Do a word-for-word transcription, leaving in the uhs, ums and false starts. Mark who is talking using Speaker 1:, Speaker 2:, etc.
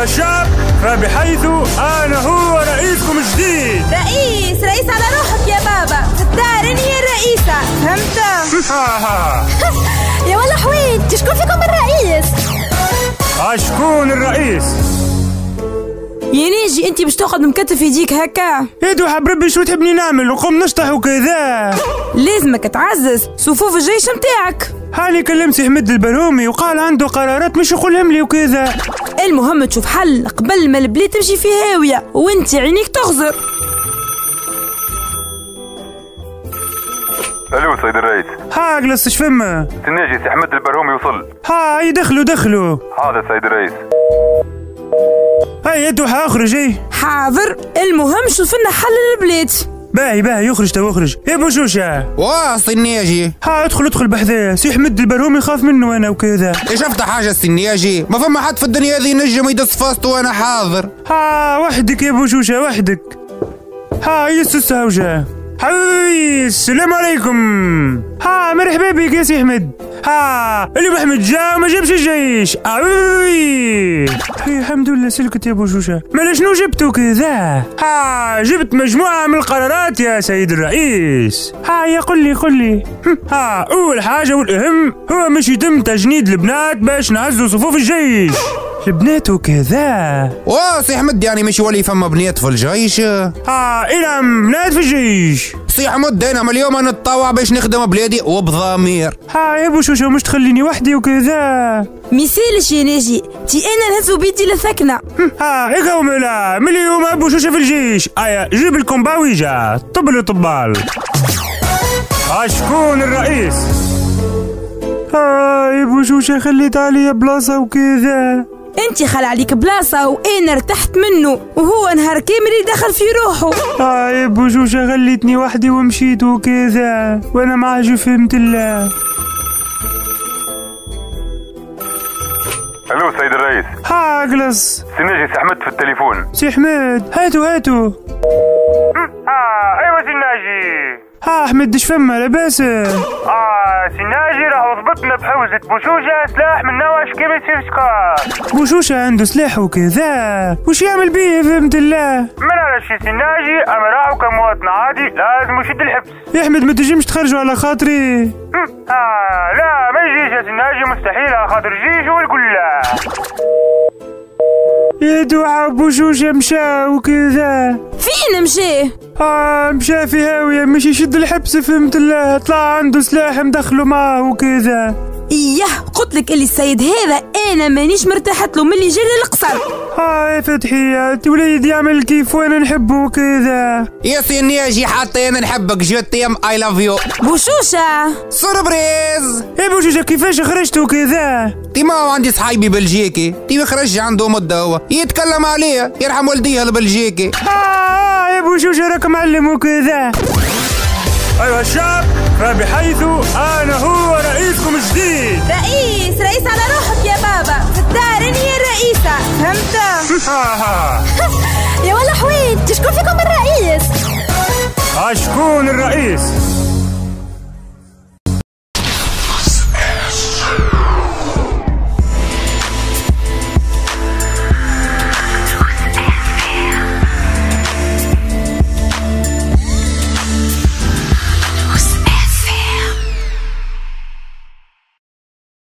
Speaker 1: أيها الشعب، فبحيث أنا هو رئيسكم الجديد.
Speaker 2: رئيس رئيس على روحك يا بابا، في الدار أنا هي الرئيسة، فهمت؟ يا والله حويت، شكون فيكم الرئيس؟
Speaker 1: أشكون الرئيس؟
Speaker 2: يا ناجي انت باش تقعد مكتف يجيك هكا؟
Speaker 1: يا دوحة بربي شو تحبني نعمل وقوم نشطح وكذا.
Speaker 2: لازمك تعزز صفوف الجيش متاعك.
Speaker 1: هاني كلمت سي حمد البرهومي وقال عنده قرارات مش يقولهم لي وكذا.
Speaker 2: المهم تشوف حل قبل ما البلاد تمشي في هاوية وانت عينيك تغزر.
Speaker 3: الو سيد الرئيس.
Speaker 1: ها جلس شفمه
Speaker 3: تناجي سي حمد البرهومي وصل.
Speaker 1: ها يدخلوا دخلوا.
Speaker 3: حاضر سيد الرئيس.
Speaker 1: هاي يدو اخرج. اي
Speaker 2: حاضر. المهم شوف لنا حل للبلاد.
Speaker 1: باهي باهي يخرج تو اخرج. يا بوشوشه
Speaker 4: واصل النياجي.
Speaker 1: ها ادخل ادخل بحذاه سي حمد البرهومي يخاف منه انا وكذا.
Speaker 4: شفت حاجه السنياجي؟ ما فما حد في الدنيا هذه ينجم يدس فاسط وانا حاضر.
Speaker 1: ها وحدك يا بوشوشه وحدك. ها يسس هوجه. حبيبي السلام عليكم. ها مرحبا بك يا سي حمد. ها اليوم احمد جا وما جابش الجيش. اوي الحمد لله سلكت يا بوشوشه. مالا شنو جبتو كذا؟ ها جبت مجموعه من القرارات يا سيد الرئيس. ها يا قل لي قل لي. ها اول حاجه والاهم هو مش يتم تجنيد البنات باش نعزوا صفوف الجيش. البنات وكذا.
Speaker 4: واه سي حمد يعني مش ولي فما بنات في الجيش؟
Speaker 1: ها إنام بنات في الجيش.
Speaker 4: سي حمد انا اليوم نتطوع باش نخدم بلادي وبضمير.
Speaker 1: ها يا بوشوشه مش تخليني وحدي وكذا.
Speaker 2: ميسالش يا ناجي، تي انا نهزو بيدي لثكنة.
Speaker 1: ها هيك وملا من اليوم ابو شوشه في الجيش. ايا جيب الكومباويجا طبل طبال. شكون الرئيس؟ ها يا بوشوشه خليت عليا بلاصه وكذا.
Speaker 2: انت خلى عليك بلاصه وانا ارتحت منه وهو نهار كامل يدخل في روحه.
Speaker 1: اه يا بوشوشه خليتني وحدي ومشيت وكذا وانا ما عادش فهمت الله.
Speaker 3: الو سيد الرئيس.
Speaker 1: ها جلس.
Speaker 3: سناجي سي حمد في التليفون.
Speaker 1: سي حمد هاتوا هاتوا. ها ايوا سناجي. ها احمد دش فما لاباس؟ اه سناجي راه ضبطنا بحوزة بوشوشة سلاح من نوع شكيبة سيرشكا. بوشوشة عنده سلاح وكذا، وش يعمل بيه فهمت الله؟ ما نعرفش سناجي، اما راهو كمواطن عادي لازم يشد الحبس. يا احمد ما تجيش تخرجوا على خاطري. اه لا ما يجيش يا سناجي مستحيل على خاطر الجيش والقلة. يا دوحة بوشوشة مشى وكذا.
Speaker 2: فين مشى؟
Speaker 1: آه مشى في هاوية مش يشد الحبس فهمت الله. طلع عنده سلاح مدخله معه وكذا.
Speaker 2: اياه قلت لك اللي السيد هذا انا مانيش مرتاحت له ملي جري القصر.
Speaker 1: ها يا فتحيات وليد يعمل كيف وانا نحبه وكذا.
Speaker 4: يا سنياجي حتى انا نحبك جوتيم اي لاف يو.
Speaker 2: بوشوشة
Speaker 4: سربريز.
Speaker 1: يا بوشوشة كيفاش خرجت وكذا؟
Speaker 4: تي ما عندي صحيبي بلجيكي تي خرج عنده مده هو يتكلم عليه يرحم والديه البلجيكي.
Speaker 1: اه يا بوشوشة راك معلم وكذا. ايها الشعب، فبحيث انا هو رئيسكم الجديد.
Speaker 2: رئيس رئيس على روحك يا بابا، في الدار انا هي الرئيسة، فهمت؟
Speaker 1: يا
Speaker 2: والله حويت، شكون فيكم الرئيس؟
Speaker 1: شكون الرئيس؟